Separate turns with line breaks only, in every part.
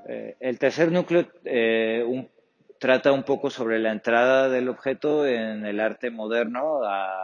El tercer núcleo trata un poco sobre la entrada del objeto en el arte moderno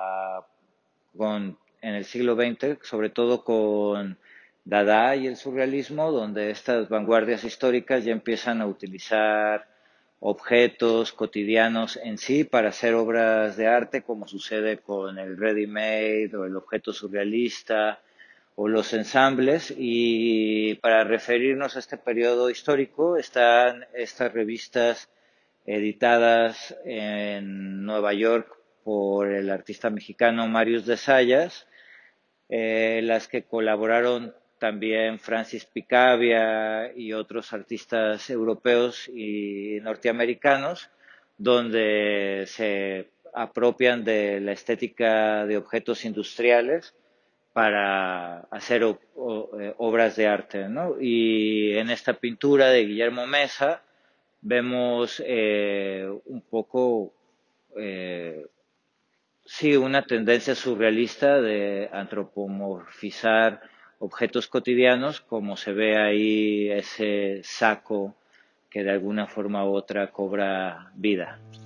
en el siglo XX, sobre todo con Dada y el surrealismo, donde estas vanguardias históricas ya empiezan a utilizar objetos cotidianos en sí para hacer obras de arte, como sucede con el ready-made o el objeto surrealista o los ensambles. Y para referirnos a este periodo histórico están estas revistas editadas en Nueva York por el artista mexicano Marius de Sayas, las que colaboraron también Francis Picabia y otros artistas europeos y norteamericanos, donde se apropian de la estética de objetos industriales para hacer obras de arte, ¿no? Y en esta pintura de Guillermo Mesa vemos un poco eh, sí, una tendencia surrealista de antropomorfizar objetos cotidianos, como se ve ahí ese saco que de alguna forma u otra cobra vida.